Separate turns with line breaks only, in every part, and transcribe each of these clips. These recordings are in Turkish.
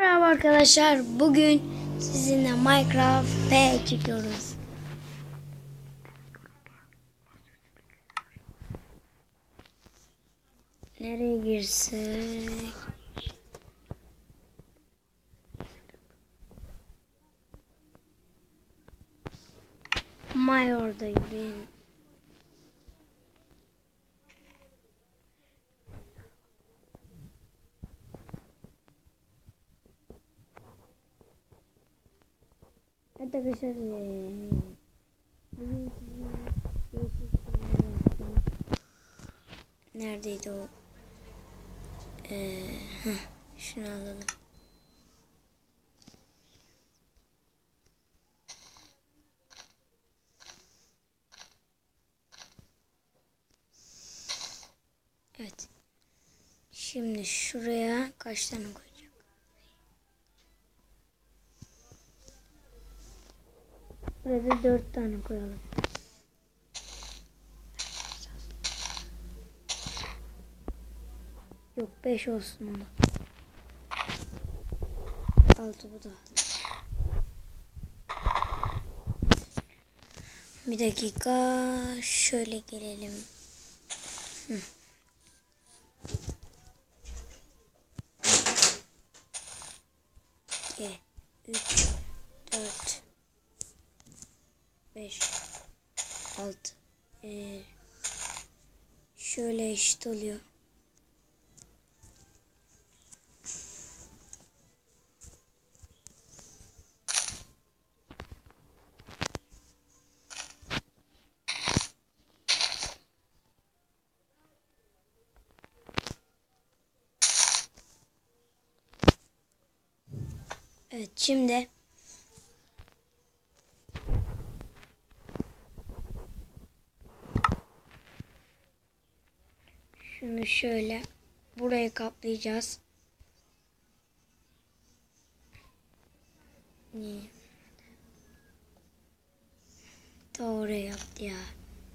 Merhaba arkadaşlar. Bugün sizinle Minecraft P çekiyoruz. Nereye girsek? Mayor'dayım. Evet arkadaşlar. Bugün sizinle değişik şeyler yapacağım. Neredeydi o? Şunu alalım. Evet. Şimdi şuraya kaç tane koyacağım? Burada 4 tane koyalım. Yok 5 olsun ama. 6 bu da. Bir dakika şöyle gelelim. 2, 3, 4, 5, 6. Şöyle eşit oluyor. Evet şimdi şunu şöyle buraya kaplayacağız. Niye? Doğru yaptı ya.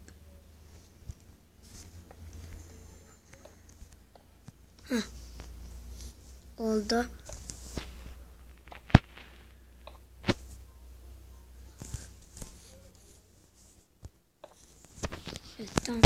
Hah. Oldu. Evet tamam.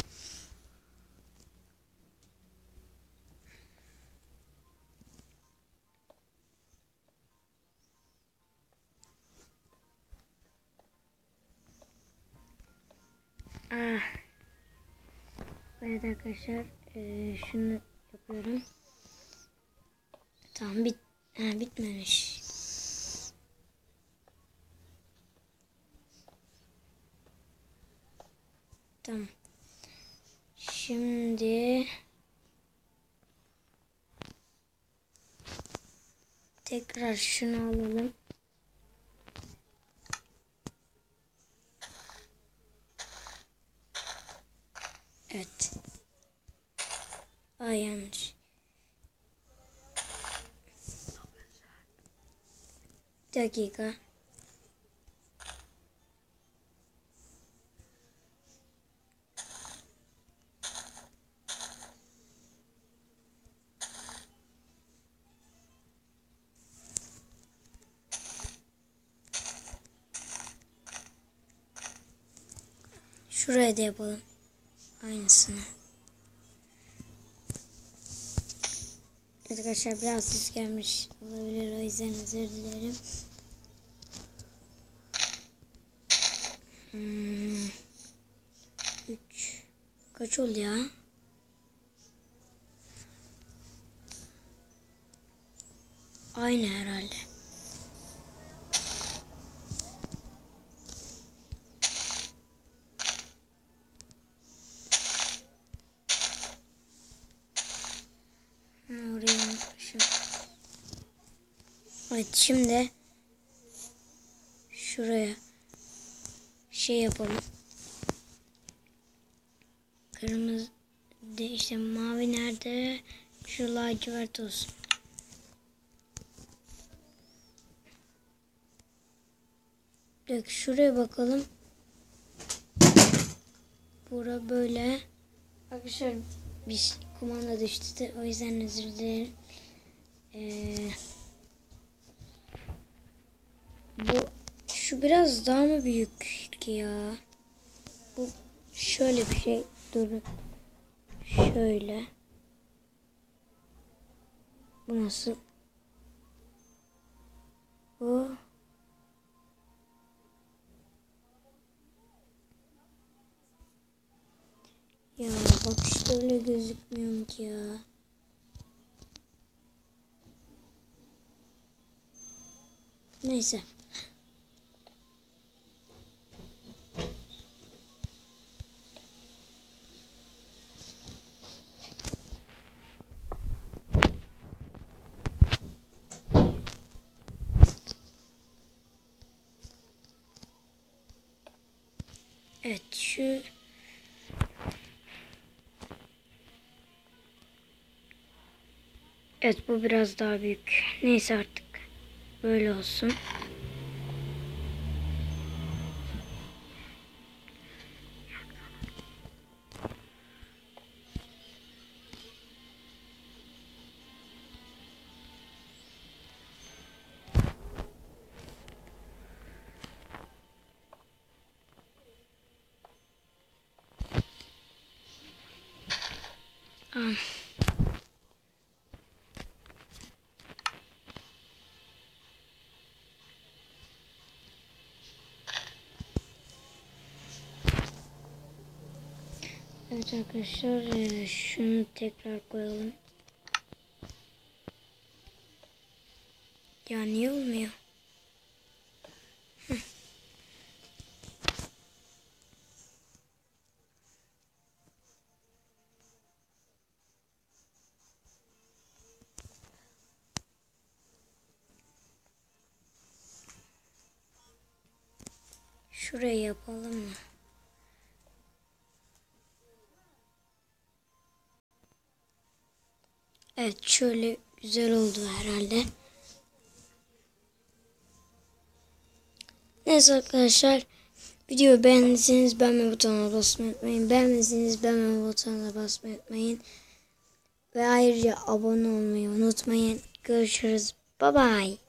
Evet arkadaşlar şunu yapıyorum. Tamam bitmemiş. Tamam. Şimdi tekrar şunu alalım. Evet. Ay yanlış. Bir dakika. Şuraya da yapalım. Aynısını. Arkadaşlar biraz ses gelmiş olabilir. O yüzden özür dilerim. Üç. Kaç oldu ya? Aynı herhalde. Oraya unutmuşum. Evet şimdi şuraya şey yapalım. Kırmızı de işte mavi nerede? Şu lacivert olsun. Bak şuraya bakalım. Bura böyle. Arkadaşlar bir kumanda düştü de o yüzden özür dilerim. Bu biraz daha mı büyük ki ya? Bu şöyle bir şey. Durun. Şöyle. Bu nasıl? Bu. Ya bak işte öyle gözükmüyor ki ya. Neyse. Evet şu. Evet bu biraz daha büyük. Neyse artık. Böyle olsun. Tamam. Evet arkadaşlar şunu tekrar koyalım. Ya niye olmuyor? Şurayı yapalım mı? Evet şöyle güzel oldu herhalde. Neyse arkadaşlar. Videoyu beğendiyseniz beğenme butonuna basmayı unutmayın. Beğenmediyseniz beğenme butonuna basmayı unutmayın. Ve ayrıca abone olmayı unutmayın. Görüşürüz. Bye bye.